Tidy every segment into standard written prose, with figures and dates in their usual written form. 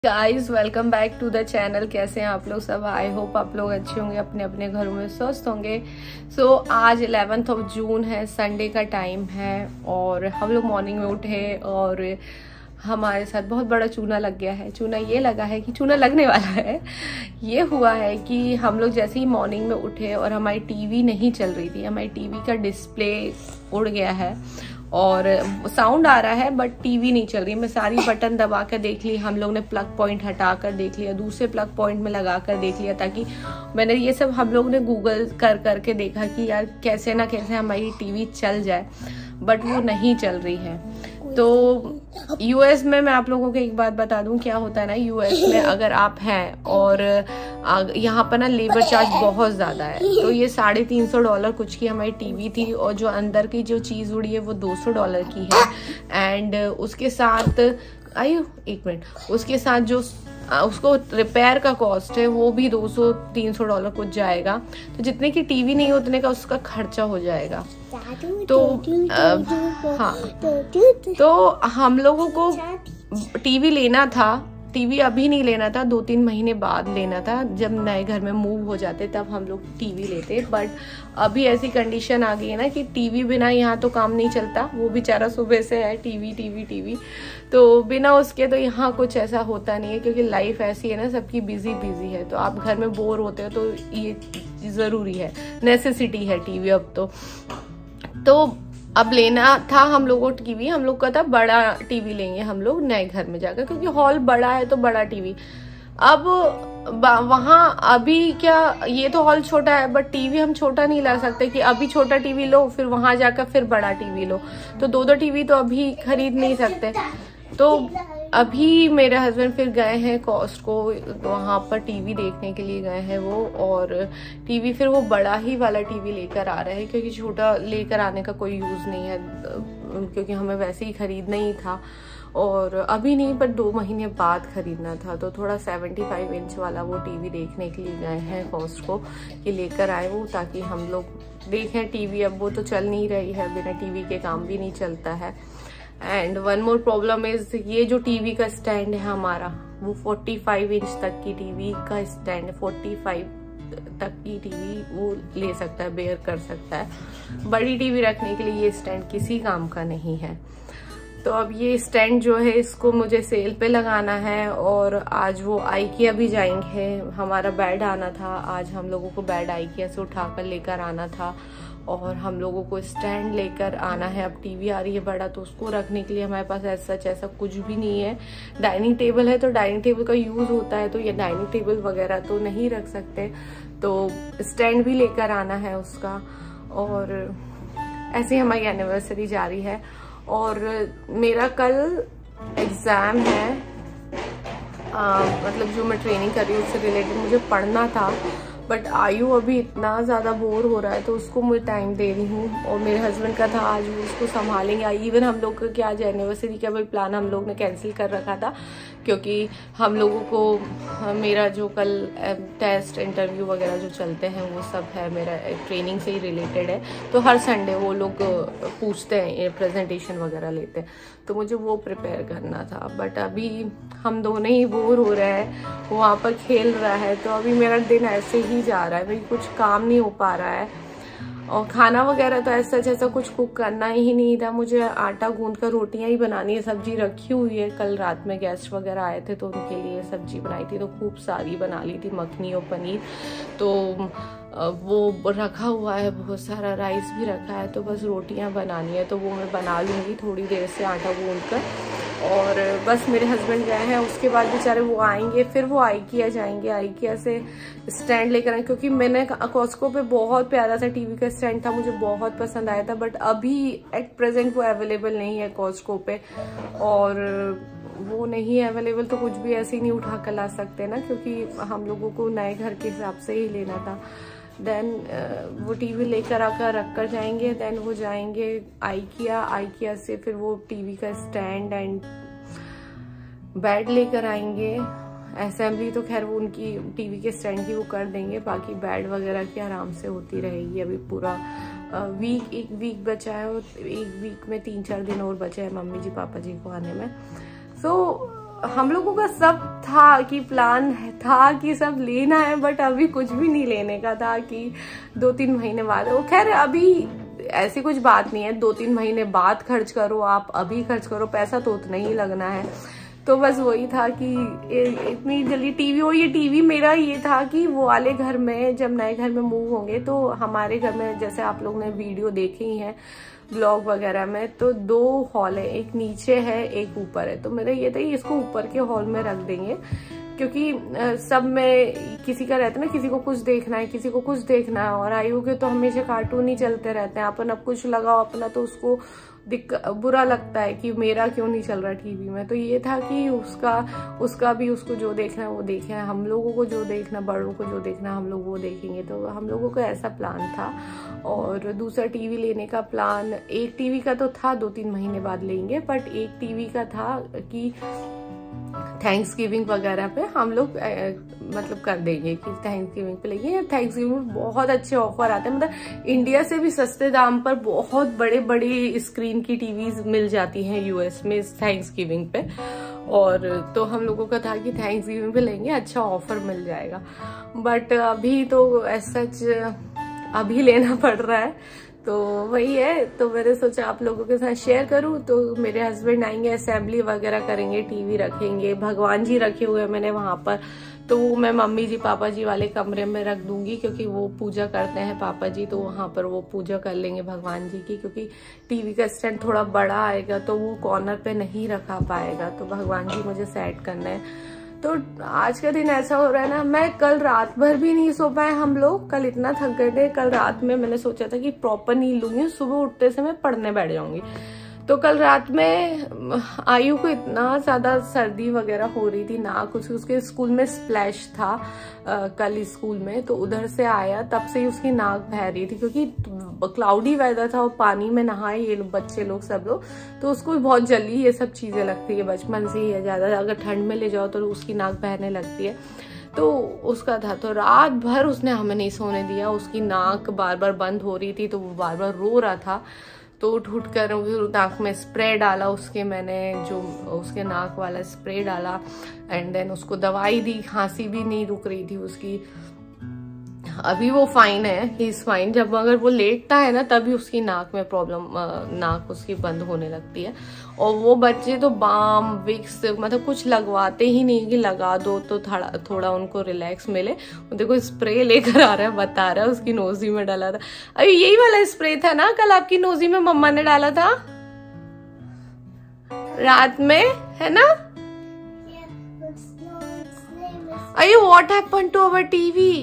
Guys welcome back to the channel. कैसे हैं आप लोग सब? आई होप आप लोग अच्छे होंगे, अपने अपने घरों में स्वस्थ होंगे। सो आज 11th जून है, संडे का टाइम है और हम लोग मॉर्निंग में उठे और हमारे साथ बहुत बड़ा चूना लग गया है। चूना ये लगा है कि चूना लगने वाला है। ये हुआ है कि हम लोग जैसे ही मॉर्निंग में उठे और हमारी टीवी नहीं चल रही थी, हमारी टीवी का डिस्प्ले उड़ गया है और साउंड आ रहा है बट टीवी नहीं चल रही। मैं सारी बटन दबा कर देख ली, हम लोग ने प्लग पॉइंट हटा कर देख लिया, दूसरे प्लग पॉइंट में लगा कर देख लिया, ताकि मैंने ये सब हम लोग ने गूगल करके देखा कि यार कैसे ना कैसे हमारी टीवी चल जाए, बट वो नहीं चल रही है। तो यूएस में मैं आप लोगों को एक बात बता दूं, क्या होता है ना, यूएस में अगर आप हैं और यहाँ पर ना लेबर चार्ज बहुत ज्यादा है, तो ये $350 कुछ की हमारी टीवी थी और जो अंदर की जो चीज उड़ी है वो $200 की है। एंड उसके साथ एक मिनट, उसके साथ जो उसको रिपेयर का कॉस्ट है वो भी $200-300 कुछ जाएगा। तो जितने की टीवी नहीं उतने का उसका खर्चा हो जाएगा। तो हाँ, तो हम लोगों को टीवी लेना था। टीवी अभी नहीं लेना था, 2-3 महीने बाद लेना था, जब नए घर में मूव हो जाते तब हम लोग टीवी लेते। बट अभी ऐसी कंडीशन आ गई है ना कि टीवी बिना यहाँ तो काम नहीं चलता। वो बेचारा सुबह से है टीवी टीवी टीवी, तो बिना उसके तो यहाँ कुछ ऐसा होता नहीं है, क्योंकि लाइफ ऐसी है ना, सबकी बिजी है। तो आप घर में बोर होते हो तो ये जरूरी है, नेसेसिटी है टीवी अब तो अब लेना था हम लोगों को टीवी। हम लोग का था बड़ा टीवी लेंगे हम लोग नए घर में जाकर, क्योंकि हॉल बड़ा है तो बड़ा टीवी। अब वहाँ अभी क्या, ये तो हॉल छोटा है बट टीवी हम छोटा नहीं ला सकते कि अभी छोटा टीवी लो फिर वहां जाकर फिर बड़ा टीवी लो। तो दो टीवी तो अभी खरीद नहीं सकते। तो अभी मेरे हस्बैंड फिर गए हैं कॉस्टको, वहां पर टीवी देखने के लिए गए हैं वो, और टीवी फिर वो बड़ा ही वाला टीवी लेकर आ रहे हैं, क्योंकि छोटा लेकर आने का कोई यूज नहीं है, क्योंकि हमें वैसे ही खरीदना ही था और अभी नहीं पर 2 महीने बाद खरीदना था। तो थोड़ा 75 इंच वाला वो टीवी देखने के लिए गए हैं कॉस्टको कि लेकर आए वो, ताकि हम लोग देखें टीवी। अब वो तो चल नहीं रही है, बिना टीवी के काम भी नहीं चलता है। And one more problem is, ये जो टीवी का स्टैंड है हमारा, वो 45 इंच तक की टीवी का स्टैंड है। 45 तक की टीवी वो ले सकता है, बेयर कर सकता है। बड़ी टीवी रखने के लिए ये स्टैंड किसी काम का नहीं है। तो अब ये स्टैंड जो है इसको मुझे सेल पे लगाना है और आज वो आइकिया भी जाएंगे। हमारा बेड आना था, आज हम लोगों को बेड आइकिया से उठाकर लेकर आना था और हम लोगों को स्टैंड लेकर आना है। अब टीवी आ रही है बड़ा, तो उसको रखने के लिए हमारे पास ऐसा कुछ भी नहीं है। डाइनिंग टेबल है तो डाइनिंग टेबल का यूज होता है, तो ये डाइनिंग टेबल वगैरह तो नहीं रख सकते, तो स्टैंड भी लेकर आना है उसका। और ऐसे हमारी एनिवर्सरी जारी है और मेरा कल एग्जाम है, मतलब जो मैं ट्रेनिंग कर रही हूँ उससे रिलेटेड मुझे पढ़ना था, बट आयु अभी इतना ज़्यादा बोर हो रहा है तो उसको मैं टाइम दे रही हूँ। और मेरे हस्बैंड का था आज वो उसको संभालेंगे। इवन हम लोग का क्या, आज एनिवर्सरी का भी प्लान हम लोग ने कैंसिल कर रखा था, क्योंकि हम लोगों को मेरा जो कल टेस्ट इंटरव्यू वगैरह जो चलते हैं वो सब है, मेरा ट्रेनिंग से ही रिलेटेड है। तो हर संडे वो लोग पूछते हैं, प्रेजेंटेशन वगैरह लेते हैं, तो मुझे वो प्रिपेयर करना था। बट अभी हम दोनों ही बोर हो रहे हैं, वो वहाँ पर खेल रहा है, तो अभी मेरा दिन ऐसे ही जा रहा है, भाई कुछ काम नहीं हो पा रहा है। और खाना वगैरह तो ऐसा कुछ कुक करना ही नहीं था, मुझे आटा गूंद कर रोटियां ही बनानी है। सब्जी रखी हुई है, कल रात में गेस्ट वगैरह आए थे तो उनके लिए सब्जी बनाई थी, तो खूब सारी बना ली थी, मखनी और पनीर, तो वो रखा हुआ है, बहुत सारा राइस भी रखा है, तो बस रोटियां बनानी है, तो वो मैं बना लूँगी थोड़ी देर से आटा गूंद कर। और बस मेरे हस्बैंड गए हैं, उसके बाद बेचारे वो आएंगे, फिर वो आइकिया जाएंगे, आइकिया से स्टैंड लेकर आए, क्योंकि मैंने कॉस्को पे बहुत प्यारा सा टीवी का स्टैंड था, मुझे बहुत पसंद आया था, बट अभी एट प्रेजेंट वो अवेलेबल नहीं है कॉस्को पे। और वो नहीं है अवेलेबल तो कुछ भी ऐसे ही नहीं उठा कर ला सकते ना, क्योंकि हम लोगों को नए घर के हिसाब से ही लेना था। देन वो टीवी लेकर आकर रख कर जाएंगे, देन वो जाएंगे आइकिया से फिर वो टीवी का स्टैंड एंड बेड लेकर आएंगे। असेंबली तो खैर वो उनकी टीवी के स्टैंड की वो कर देंगे, बाकी बेड वगैरह की आराम से होती रहेगी। अभी पूरा एक वीक बचा है और एक वीक में 3-4 दिन और बचे हैं मम्मी जी पापा जी को आने में। सो हम लोगों का सब था कि प्लान था कि सब लेना है, बट अभी कुछ भी नहीं लेने का था कि 2-3 महीने बाद। वो खैर अभी ऐसी कुछ बात नहीं है, 2-3 महीने बाद खर्च करो, आप अभी खर्च करो, पैसा तो उतना ही लगना है। तो बस वही था कि इतनी जल्दी टीवी हो। ये टीवी मेरा ये था कि वो वाले घर में जब नए घर में मूव होंगे तो हमारे घर में जैसे आप लोग ने वीडियो देखे ही है ब्लॉग वगैरह में, तो 2 हॉल है, एक नीचे है एक ऊपर है। तो मेरा ये था कि इसको ऊपर के हॉल में रख देंगे, क्योंकि सब में किसी का रहता है ना, किसी को कुछ देखना है, किसी को कुछ देखना है। और आयु के तो हमेशा कार्टून ही चलते रहते हैं, अपन अब कुछ लगाओ अपना तो उसको बुरा लगता है कि मेरा क्यों नहीं चल रहा टीवी में। तो ये था कि उसका भी उसको जो देखना है वो देखे, हम लोगों को जो देखना, बड़ों को जो देखना हम लोग वो देखेंगे। तो हम लोगों का ऐसा प्लान था। और दूसरा टीवी लेने का प्लान, एक टीवी का तो था 2-3 महीने बाद लेंगे, बट एक टीवी का था कि थैंक्स गिविंग वगैरह पे हम लोग मतलब कर देंगे कि थैंक्स गिविंग पे लेंगे। थैंक्स गिविंग में बहुत अच्छे ऑफर आते हैं, मतलब इंडिया से भी सस्ते दाम पर बहुत बड़े बड़ी स्क्रीन की टीवीज मिल जाती हैं यूएस में थैंक्स गिविंग पे। और तो हम लोगों का था कि थैंक्स गिविंग पे लेंगे, अच्छा ऑफर मिल जाएगा। बट अभी तो ऐसा अभी लेना पड़ रहा है, तो वही है। तो मैंने सोचा आप लोगों के साथ शेयर करूं। तो मेरे हस्बैंड आएंगे, असेंबली वगैरह करेंगे, टीवी रखेंगे, भगवान जी रखे हुए हैं मैंने वहां पर, तो वो मैं मम्मी जी पापा जी वाले कमरे में रख दूंगी, क्योंकि वो पूजा करते हैं पापा जी, तो वहां पर वो पूजा कर लेंगे भगवान जी की। क्योंकि टीवी का स्टैंड थोड़ा बड़ा आएगा तो वो कॉर्नर पे नहीं रखा पाएगा, तो भगवान जी मुझे सेट करना है। तो आज का दिन ऐसा हो रहा है ना, मैं कल रात भर भी नहीं सो पाए हम लोग, कल इतना थक गए थे। कल रात में मैंने सोचा था कि प्रॉपर नींद लूंगी, सुबह उठते से मैं पढ़ने बैठ जाऊंगी। तो कल रात में आयु को इतना ज्यादा सर्दी वगैरह हो रही थी, ना कुछ, उसके स्कूल में स्प्लैश था कल स्कूल में, तो उधर से आया तब से ही उसकी नाक बह रही थी, क्योंकि क्लाउडी वेदर था और पानी में नहाए ये बच्चे लोग सब लोग, तो उसको बहुत जल्दी ये सब चीजें लगती है, बचपन से ही है ज्यादा। अगर ठंड में ले जाओ तो उसकी नाक बहने लगती है, तो उसका था। तो रात भर उसने हमें नहीं सोने दिया, उसकी नाक बार बार बंद हो रही थी, तो वो बार बार रो रहा था। तो उठ कर नाक में स्प्रे डाला उसके, मैंने जो उसके नाक वाला स्प्रे डाला, एंड देन उसको दवाई दी, खांसी भी नहीं रुक रही थी उसकी। अभी वो फाइन है, ही इज फाइन। जब अगर वो लेटता है ना तभी उसकी नाक में प्रॉब्लम, नाक उसकी बंद होने लगती है। और वो बच्चे तो बाम विक्स मतलब कुछ लगवाते ही नहीं कि लगा दो तो थोड़ा उनको रिलैक्स मिले। देखो स्प्रे लेकर आ रहा है, बता रहा है उसकी नोजी में डाला था। अभी यही वाला स्प्रे था ना कल आपकी नोजी में मम्मा ने डाला था रात में, है ना? अरे what happened to our TV?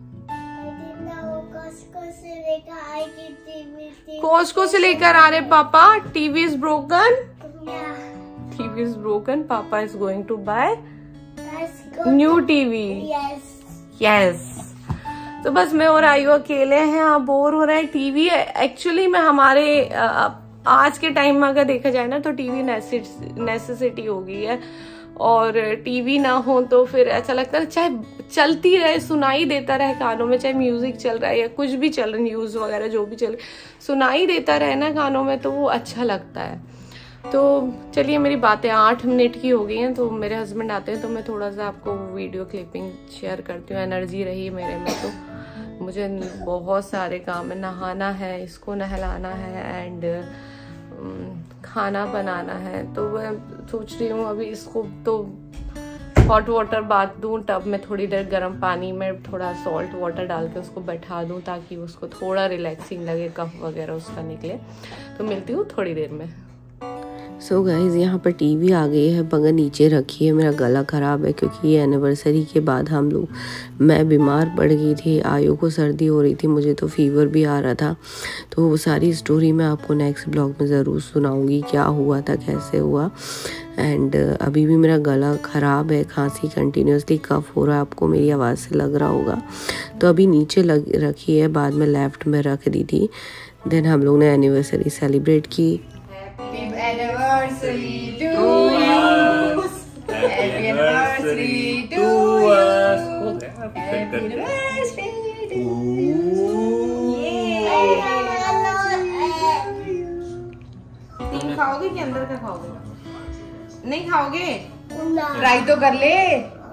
Costco से लेकर आ रहे पापा, TV is broken, TV is broken, papa is going to buy new TV. Yes. तो बस मैं और आयु अकेले हैं, आप बोर हो रहे हैं। टीवी एक्चुअली में हमारे आज के टाइम में अगर देखा जाए ना तो टीवी नेसेसिटी हो गई है, और टीवी ना हो तो फिर ऐसा लगता है चाहे चलती रहे, सुनाई देता रहे कानों में, चाहे म्यूजिक चल रहा है या कुछ भी चल रहा है, न्यूज वगैरह जो भी चल रहा है, सुनाई देता रहे ना कानों में, तो वो अच्छा लगता है। तो चलिए मेरी बातें 8 मिनट की हो गई हैं, तो मेरे हस्बैंड आते हैं तो मैं थोड़ा सा आपको वीडियो क्लिपिंग शेयर करती हूँ। एनर्जी रही मेरे में, तो मुझे बहुत सारे काम है, नहाना है, इसको नहलाना है, एंड खाना बनाना है। तो मैं सोच रही हूँ अभी इसको तो हॉट वाटर बाथ दूं, टब में थोड़ी देर गर्म पानी में थोड़ा सॉल्ट वाटर डाल के उसको बैठा दूं, ताकि उसको थोड़ा रिलैक्सिंग लगे, कफ वगैरह उसका निकले। तो मिलती हूँ थोड़ी देर में। सो गाइज़ यहाँ पर टीवी आ गई है, मगर नीचे रखी है। मेरा गला ख़राब है क्योंकि ये एनिवर्सरी के बाद मैं बीमार पड़ गई थी, आयु को सर्दी हो रही थी, मुझे तो फीवर भी आ रहा था। तो वो सारी स्टोरी मैं आपको नेक्स्ट ब्लॉग में ज़रूर सुनाऊंगी, क्या हुआ था, कैसे हुआ। एंड अभी भी मेरा गला ख़राब है, खांसी कंटिन्यूसली, कफ हो रहा है, आपको मेरी आवाज़ से लग रहा होगा। तो अभी नीचे रखी है, बाद में लेफ्ट में रख दी थी। देन हम लोग ने एनिवर्सरी सेलिब्रेट की। Anniversary to you. Happy anniversary to us. Happy anniversary to you. तीन खाओगे कि अंदर का खाओगे? नहीं खाओगे? ट्राई तो कर ले।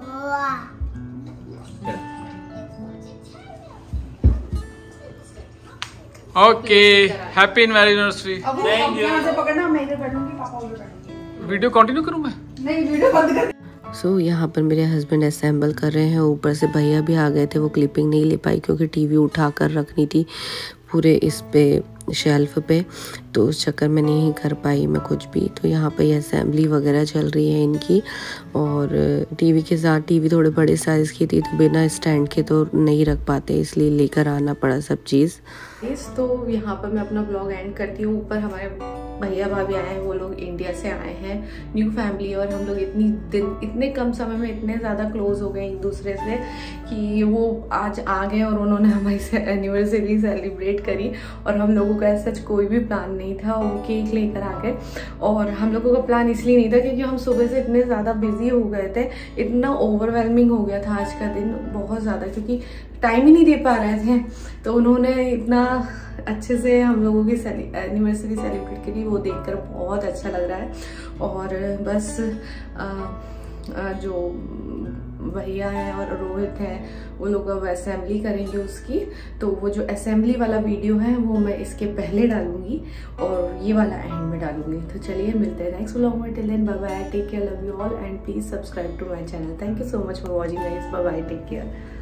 Okay, happy anniversary. पकड़ना, मैं इधर पढ़ूंगी, पापा उधर पढ़ेंगे। वीडियो कंटिन्यू करूं मैं? नहीं, वीडियो बंद कर। सो यहाँ पर मेरे हस्बैंड असेंबल कर रहे हैं। ऊपर से भैया भी आ गए थे, वो क्लिपिंग नहीं ले पाई क्योंकि टीवी उठा कर रखनी थी पूरे इस पे शेल्फ पे, तो उस चक्कर में नहीं कर पाई मैं कुछ भी। तो यहाँ पे असेंबली वगैरह चल रही है इनकी, और टीवी के साथ, टीवी थोड़े बड़े साइज़ की थी तो बिना स्टैंड के तो नहीं रख पाते, इसलिए लेकर आना पड़ा सब चीज़। तो यहाँ पर मैं अपना ब्लॉग एंड करती हूँ। ऊपर हमारे भैया भाभी आए हैं, वो लोग इंडिया से आए हैं, न्यू फैमिली, और हम लोग इतने कम समय में इतने ज़्यादा क्लोज हो गए एक दूसरे से कि वो आज आ गए और उन्होंने हमारी एनिवर्सरी सेलिब्रेट करी। और हम लोगों का सच कोई भी प्लान नहीं था, वो केक लेकर आ गए। और हम लोगों का प्लान इसलिए नहीं था क्योंकि हम सुबह से इतने ज़्यादा बिजी हो गए थे, इतना ओवरवेलमिंग हो गया था आज का दिन बहुत ज़्यादा, क्योंकि टाइम ही नहीं दे पा रहे थे। तो उन्होंने इतना अच्छे से हम लोगों की एनिवर्सरी सेलिब्रेट करी, वो देखकर बहुत अच्छा लग रहा है। और बस जो भैया है और रोहित है, वो लोग अब असेंबली करेंगे उसकी, तो वो जो असेंबली वाला वीडियो है वो मैं इसके पहले डालूंगी और ये वाला एंड में डालूंगी। तो चलिए मिलते हैं नेक्स्ट व्लॉग में। Till then bye bye, take care, love you all and please subscribe to my channel. Thank you so much for watching guys, bye bye, take care.